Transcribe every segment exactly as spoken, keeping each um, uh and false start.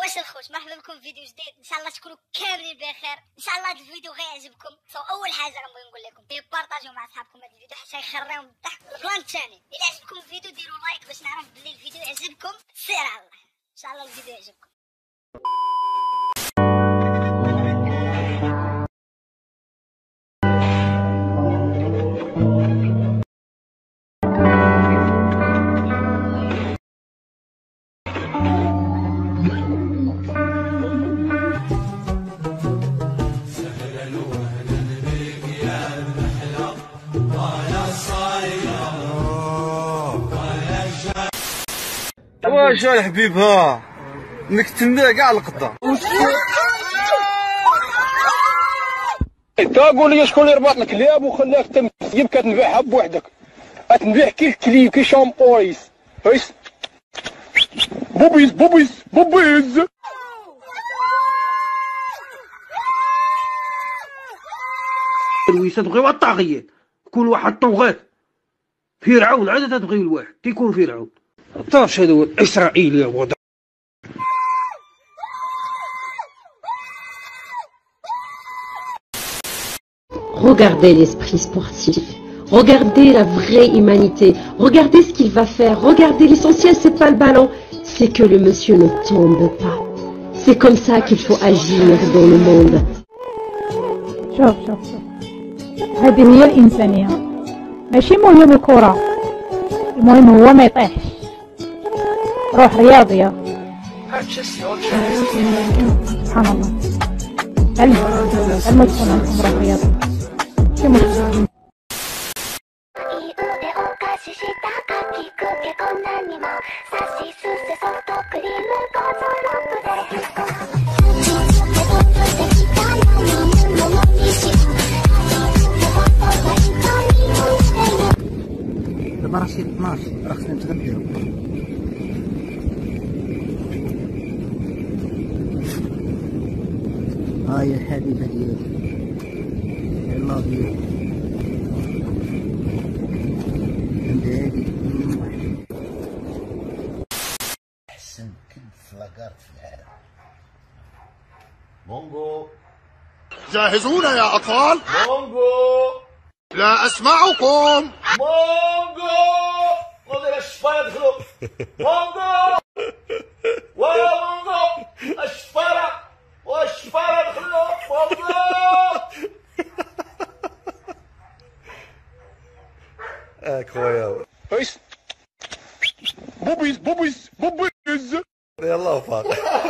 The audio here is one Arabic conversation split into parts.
واش الخوت مرحبا بكم في فيديو جديد. ان شاء الله تكونوا كاملين بخير. ان شاء الله هذا الفيديو غيعجبكم. سو اول حاجه غنبغي نقول لكم ديروا بارطاجيو مع صحابكم هذا الفيديو حتى يخريهم بالضحك. البلان الثاني الا عجبكم الفيديو ديروا لايك باش نعرف بلي الفيديو يعجبكم. سير على الله ان شاء الله الفيديو يعجبكم. واش يا الحبيب ها نكتمنا كاع القطه. انت قول لي شكون اللي ربط لك الكلاب وخلاك تنسيب كتنبيعها بوحدك؟ كتنبيع كي الكليب كي شامبوريس هيس بوبيز بوبيز بوبيز. الويسه تبغيو الطاغيه كل واحد طوغات فرعون عاد تبغيو الواحد كيكون فرعون الطرش هذا الاسرائيلي وضع. Regardez l'esprit sportif, regardez la vraie humanité, regardez ce qu'il va faire, regardez l'essentiel, c'est pas le ballon, c'est que le monsieur ne tombe pas. C'est comme ça qu'il faut agir dans le monde. شوف شوف شوف هذه هي الإنسانية، ماشي مهم الكرة، المهم هو ما يطيحش. روح رياضية. سبحان الله. علم علم تكون عندكم روح رياضية. شي مشكل. دابا راه شي اثناش راه خصنا نتغداو. ها هي الحبيبه ديالي I love you. احسن كنفلاكارت في العالم. مونغو جاهزون يا اطفال؟ مونغو لا اسمعكم. مونغو خذ الشفاره دخلوا. مونغو ويا مونغو الشفاره والشفاره دخلوا. مونغو اكويا هيس بوبيز بوبيز بوبيز. يلا فاق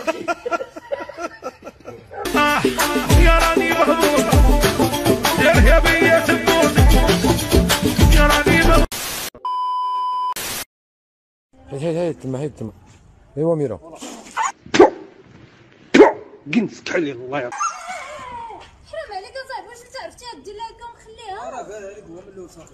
يا راني مهبوط يا الهبيه تموت يا راني مهبوط. هاي هاي تما هاي تما ايوا ميرا قنص كحلي الله يعطيك. حرام عليك اصاحبي واش انت عرفتي دير لها هكا ومخليها؟ راه باين عليك هو من الاول صافي.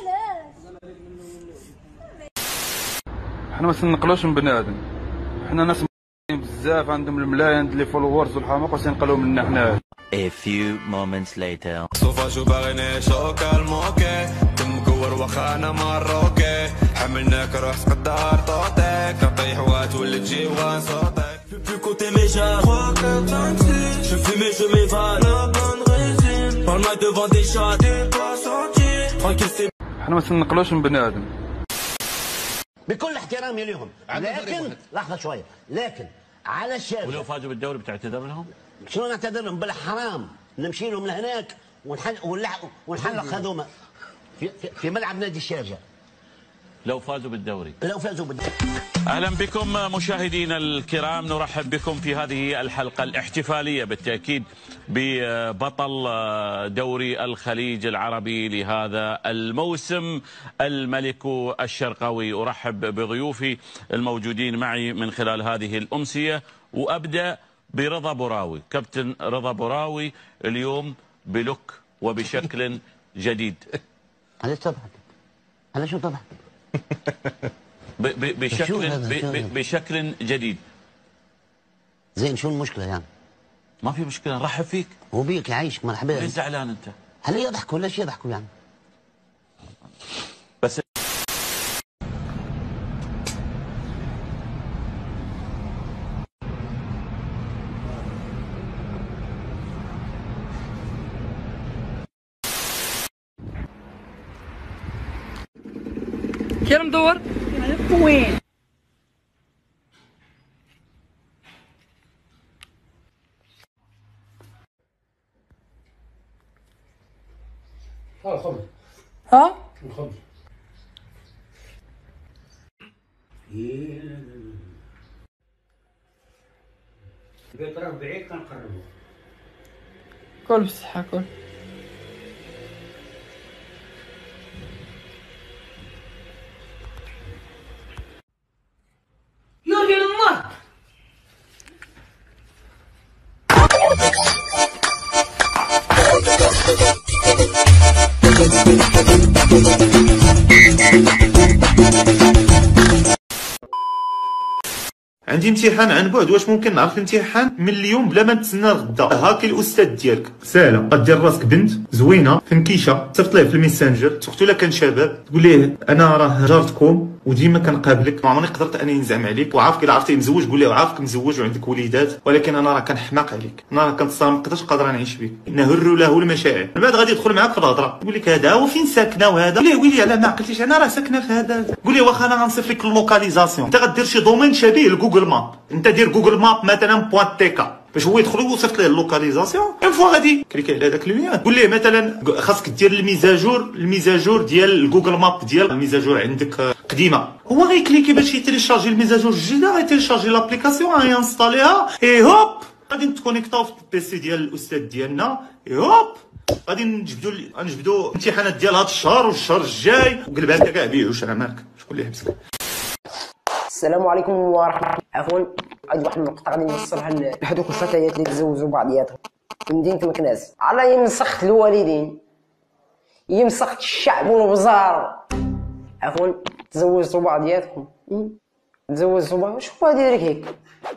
حنا ما تنقلوش من بنادم، حنا ناس بزاف عندهم الملايين ديال لي فولورز والحماق واش ينقلوا منا حنا. A few moments later. صوفا شو باغي نشوكا الموكي تمكور واخا انا مروكي حملناك روح تقدر طوطيك نطيح وتولي تجي وصوتك بلو كوتي ميجا je fume et je m'évade la bonne résine parle-moi devant des chats des passagers tranquille c'est. حنا ما تنقلوش من بنادم. بكل احترامي لهم، لكن لحظه شويه، لكن على الشاشه ولو فازوا بالدوري بتعتذر لهم؟ شلون نعتذر لهم؟ بالحرام نمشي لهم لهناك ونحلق ونحلق هذوما في, في, في ملعب نادي الشارجه. لو فازوا بالدوري لو فازوا بالدوري. اهلا بكم مشاهدينا الكرام، نرحب بكم في هذه الحلقه الاحتفاليه بالتاكيد ببطل دوري الخليج العربي لهذا الموسم الملك الشرقاوي. ارحب بضيوفي الموجودين معي من خلال هذه الامسيه، وابدا برضا بوراوي. كابتن رضا بوراوي اليوم بلوك وبشكل جديد. علاش تضحك؟ علاش تضحك؟ بشكل بشكل جديد. زين شو المشكله يعني؟ ما في مشكله، نرحب فيك. وبيك يعيشك مرحبا. ليش زعلان انت؟ هل يضحكوا ليش يضحكوا يعني؟ بس كاين مدور وين ها الخبز ها الخبز البيت راه بعيد كنقربو كل بصحة كل يا ديال الله عندي امتحان عن بعد، واش ممكن نعرف الامتحان من اليوم بلا ما نتسنى غدا؟ هاكي الاستاذ ديالك ساهله، غدير راسك بنت زوينه فنكيشه، صيفط ليه في الميسنجر، سورتو الا كان شباب، تقول ليه انا راه جارتكم وديما كنقابلك، ما عمرني قدرت انني نزعم عليك، وعارفك الا عرفتي مزوج قول ليه عارفك مزوج وعندك وليدات، ولكن انا راه كنحماق عليك، انا راه كنتصار ما نقدرش قادر نعيش بك، نهر له المشاعر، من بعد غادي يدخل معاك في الهضره، يقول لك هذا هو فين ساكنه وهذا، قول ليه ويلي على ما عقلتيش انا راه ساكنه في هذا، قول ليه واخا انا غنصيف لك اللوكاليزاسيون، انت غدير شي دومين شبيه لجوجل ماب، انت دير جوجل ماب مثلا بوان تيكا باش هو يدخل ويوصف ليه اللوكاليزاسيون، اون فوا غادي كليكي على داك اللين، قول ليه مثلا خاصك دير الميزاجور الميزاجور ديال جوجل ماب ديال الميزاجور عندك قديمه، هو غيكليكي باش يتيليشارجي الميزاجور الجديده، غيتيليشارجي لابليكاسيون غينستاليها اي هوب غادي نتكونيكطاو في البيسي ديال الاستاذ ديالنا، اي هوب غادي نجبدو نجبدو الامتحانات ديال هذا الشهر والشهر الجاي، وقلب هكا كاع بيعوش راه مالك شكون اللي يحبسك. السلام عليكم ورحمة الله. عفوا عندي واحد النقطة غادي نوصلها لهذوك الفتيات اللي تزوجوا بعضياتهم في مدينة مكناس، على يمسخت الوالدين يمسخت الشعب والوزارة. عفوا تزوجتوا بعضياتكم تزوجتوا بعض، شكون غادي يدير هيك؟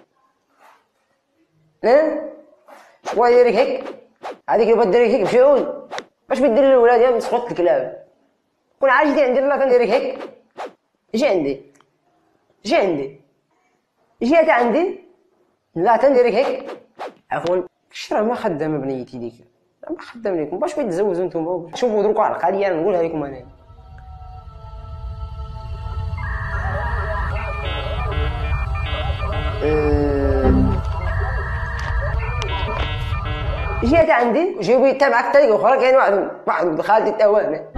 ها؟ شكون غادي يدير هيك؟ هذيك اللي بغات دير هيك مشعول، واش بدير للولاد يا مسخوط الكلاب؟ كون عارف جيتي عندي لا كندير هيك، جي عندي جي عندي جيت عندي لا تنديرك هيك. عفوا الشرع ما خدامه بنيتي ديك، ما خدام لكم باش تزوجوا نتوما. شوفوا دروك على القضيه انا نقولها لكم انا، جيت عندي جيبوا حتى معك طريقه اخرى، كاين واحد واحد خالتي تا هو هنا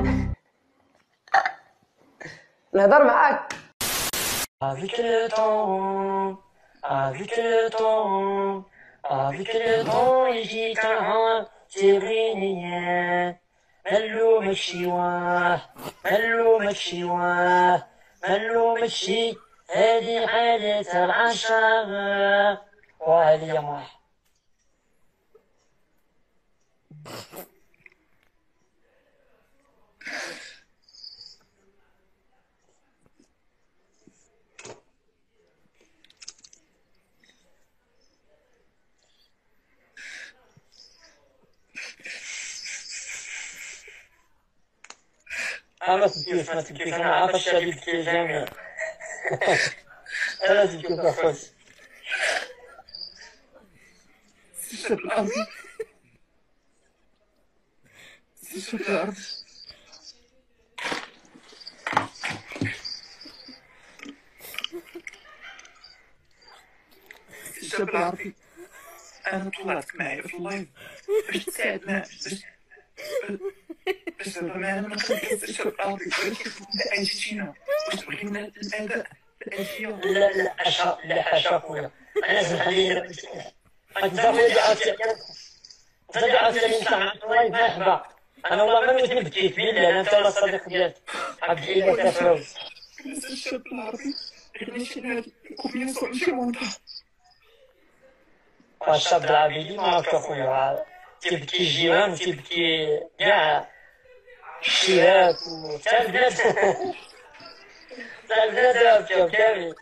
نهضر معاك. Avec le temps, avec le temps, avec le temps يجيك العوام تبغيني، ملومك شي واه ملومك شي واه ملومك شي، هادي عادة العشاق وهادي يا موح. أنا تبكيش ما تبكيش، أنا عارف الشعب يبكي جميع. أنا تبكي بخوش. الشاب الأرضي الشاب الأرضي الشاب العربي، أنا طلعت معايا في اللايف باش تساعدنا باش باش معنا ما نخليش الشاب العربي، باش نبدا شتينا باش تبغينا الأداء الألفية. لا لا حاشا لا حاشا خويا، أنا لازم نخليه غتزافي عرفتي غتزافي عرفتي اللي نسمع اللايف مرحبا. أنا والله ما نموت نبكي بالله، أنا أنت ولا الصديق ديالك عبد الإله كافروز. الشاب العربي علاش هاد الكوبينسون ماشي مونطا. الشاب العربي ديما هكا خويا، تيبكي الجيران وتيبكي كاع الشيرات وتا البلاد تا البلاد بكاو كامل.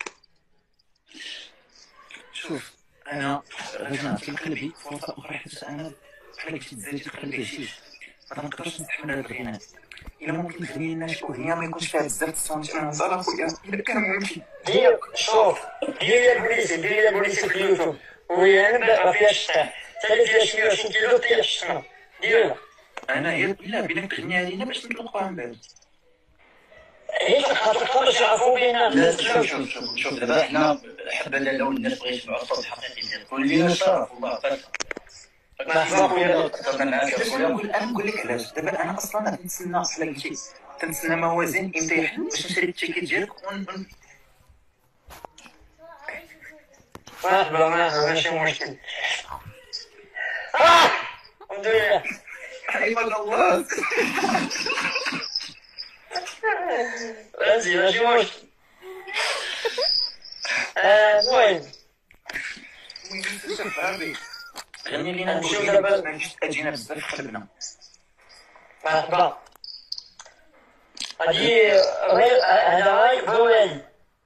شوف انا غادي نعطي لقلبي فرصه اخرى، حيت انا بحال قلتي تزاديت قلبي عشيش، ما نقدرش نتحمل هاد الغناء. الا ممكن تغني لنا شي اغنيه ما يكونش فيها بزاف الصوت، انا نزال اخويا الا كان ممكن. دير شوف دير البوليسي دير البوليسي في اليوتيوب، وهي ما فيهاش الشطح، حتى اللي فيها شي عشرين كيلو طيح الشطح ديرها. انا يا بالله بينك تغني علينا باش نطلقوها من بعد. هي خاطر باش يعرفوا بينا. لا شوف شوف شوف شوف دابا حنا حبنا لو الناس بغيت يسمعوا الصوت الحقيقي ديالك ولينا الشرف والله فاش مرحبا خويا. هضرنا معاك يا خويا. نقول لك علاش دابا انا اصلا كنتسنى بحال قلتي تنسنى موازين امتحان باش نشري التيكيت ديالك ون مرحبا ماشي مشكل. اه الحمد لله. حيما الله رمزي ماشي مشكل. المهم يعني لينا نمشيو دابا ماشي اجينا بزاف خدمنا. مرحبا. هادي غير هذا غير بوالي.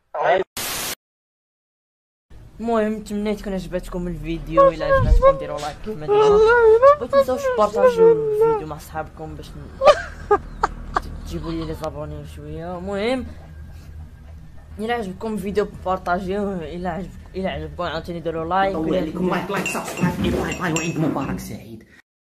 المهم تمنيت تكون عجبتكم الفيديو. الا عجبتكم ديروا لايك كيما ديما، ما تنساوش تبارطاجيو الفيديو مع صحابكم باش تجيبوا لي لي زابوني شويه. المهم الا عجبكم الفيديو بارطاجيوه، الا عجبكم الا عجبكم عاوتاني ديروا لايك. الله عليكم لايك لايك سبسكرايب لايك لايك وعيد مبارك سعيد.